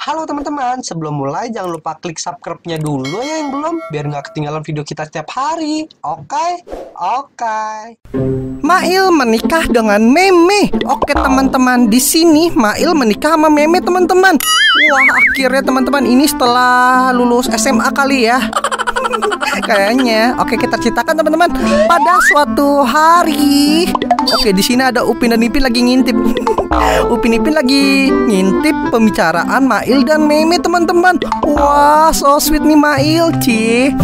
Halo teman-teman, sebelum mulai jangan lupa klik subscribe-nya dulu ya yang belum, biar nggak ketinggalan video kita setiap hari. Oke? Oke. Mail menikah dengan Meme. Oke teman-teman, di sini Mail menikah sama Meme teman-teman. Wah, akhirnya teman-teman ini setelah lulus SMA kali ya. Kayaknya. Oke, kita ceritakan teman-teman. Pada suatu hari, oke, di sini ada Upin dan Ipin lagi ngintip. Upin Ipin lagi ngintip pembicaraan Mail dan Meme teman-teman. Wah, so sweet nih Mail, Ci.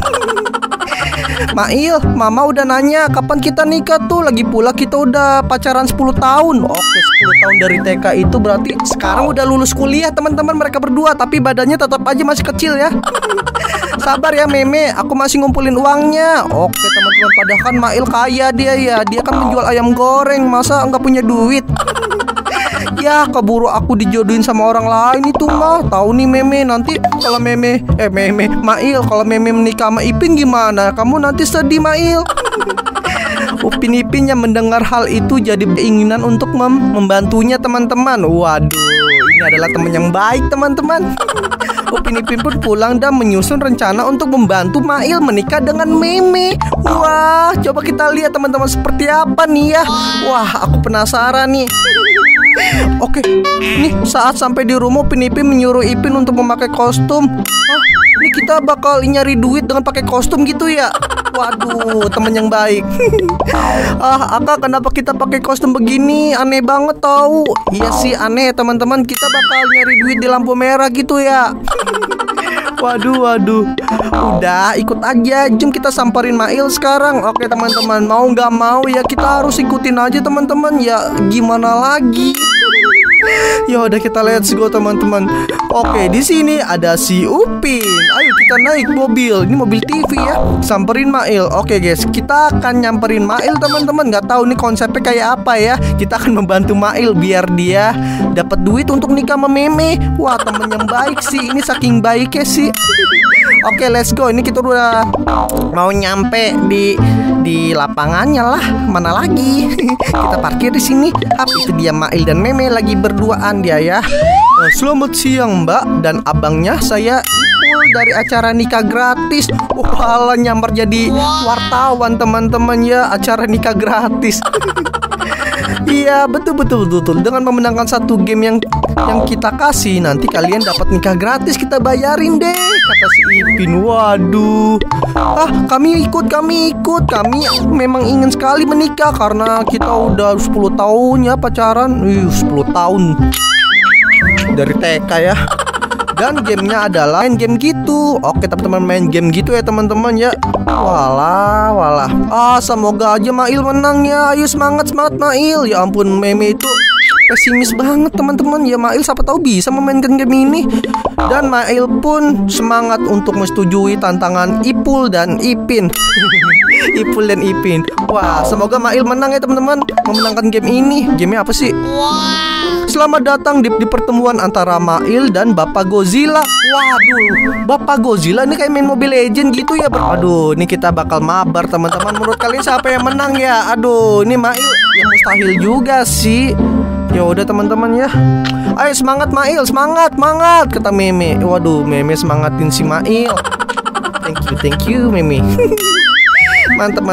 Mail, mama udah nanya kapan kita nikah tuh. Lagi pula kita udah pacaran 10 tahun. Oke, 10 tahun dari TK itu berarti sekarang udah lulus kuliah teman-teman mereka berdua. Tapi badannya tetap aja masih kecil ya. Sabar ya Meme, aku masih ngumpulin uangnya. Oke teman-teman, padahal kan Mail kaya dia ya. Dia kan menjual ayam goreng, masa nggak punya duit? Ya, keburu aku dijodohin sama orang lain itu mah. Tahu nih Meme, nanti kalau Mail kalau Meme menikah sama Ipin gimana? Kamu nanti sedih Mail. Upin Ipin yang mendengar hal itu jadi keinginan untuk membantunya teman-teman. Waduh, ini adalah teman yang baik teman-teman. Upin Ipin pun pulang dan menyusun rencana untuk membantu Mail menikah dengan Meme. Wah, coba kita lihat teman-teman seperti apa nih ya. Wah, aku penasaran nih. Oke, nih saat sampai di rumah Upin Ipin menyuruh Ipin untuk memakai kostum. Hah, ini kita bakal nyari duit dengan pakai kostum gitu ya? Waduh, temen yang baik. Akak, kenapa kita pakai kostum begini? Aneh banget tahu. Iya sih aneh teman-teman. Kita bakal nyari duit di lampu merah gitu ya. Waduh. Udah, ikut aja. Jom kita samperin Mail sekarang. Oke teman-teman, mau nggak mau ya kita harus ikutin aja teman-teman. Ya gimana lagi? Ya udah, kita let's go teman-teman. Oke, di sini ada si Upin. Ayo kita naik mobil. Ini mobil TV ya. Samperin Mail. Oke guys, kita akan nyamperin Mail teman-teman. Nggak tahu nih konsepnya kayak apa ya. Kita akan membantu Mail biar dia dapat duit untuk nikah sama Meme. Wah, temen yang baik sih. Ini saking baiknya sih. Oke, let's go. Ini kita udah mau nyampe di lapangannya lah. Mana lagi? Kita parkir di sini. Itu dia Mail dan Meme lagi berduaan dia ya. Selamat siang Mbak dan abangnya, saya Ipul dari acara nikah gratis. Walah, nyamar jadi wartawan teman-teman ya, acara nikah gratis. Iya, betul. Dengan memenangkan satu game yang kita kasih, nanti kalian dapat nikah gratis, kita bayarin deh, kata si Ipin. Waduh. Kami ikut. Kami memang ingin sekali menikah karena kita udah 10 tahun ya pacaran. 10 tahun dari TK ya. Dan gamenya adalah main game gitu. Oke teman-teman, main game gitu ya teman-teman ya. Walah. Semoga aja Mail menang ya. Ayo semangat Mail. Ya ampun, Meme itu pesimis banget teman-teman. Ya Mail siapa tahu bisa memainkan game ini. Dan Mail pun semangat untuk menyetujui tantangan Ipul dan Ipin. Ipul dan Ipin. Wah, semoga Mail menang ya teman-teman, memenangkan game ini. Gamenya apa sih? Selamat datang di pertemuan antara Mail dan Bapak Godzilla. Waduh, Bapak Godzilla ini kayak main Mobile Legends gitu ya. Aduh, ini kita bakal mabar teman-teman. Menurut kalian siapa yang menang ya? Aduh, ini Mail ya mustahil juga sih. Ya udah teman-teman ya. Ayo semangat Mail, semangat, kata Meme. Waduh, Meme semangatin si Mail. Thank you Meme. Mantap.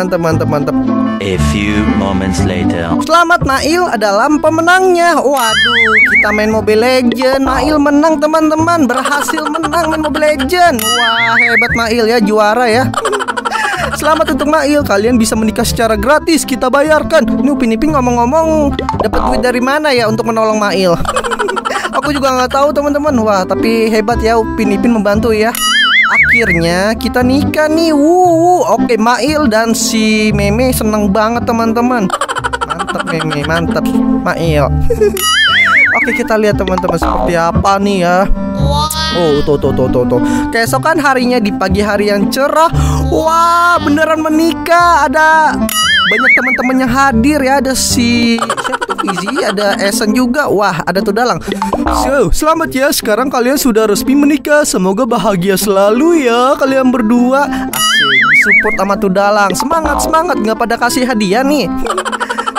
A few moments later. Selamat, Mail adalah pemenangnya. Waduh, kita main Mobile Legends. Mail menang teman-teman, berhasil menang main Mobile Legends. Wah, hebat Mail ya, juara ya. Selamat untuk Mail, kalian bisa menikah secara gratis, kita bayarkan. Ini Upin Ipin ngomong-ngomong dapat duit dari mana ya untuk menolong Mail? Aku juga nggak tahu teman-teman. Wah, tapi hebat ya Upin Ipin membantu ya. Akhirnya kita nikah nih. Oke, Mail dan si Meme seneng banget teman-teman. Mantap Meme, mantap Mail. Oke, kita lihat teman-teman seperti apa nih ya. Tuh. Keesokan harinya di pagi hari yang cerah. Wah, beneran menikah. Ada banyak teman-teman yang hadir ya. Ada siapa tuh, Fizi, ada Esen juga. Wah, ada Tudalang. Selamat ya, sekarang kalian sudah resmi menikah. Semoga bahagia selalu ya kalian berdua. Asik, disupport sama Tudalang. Semangat, nggak pada kasih hadiah nih.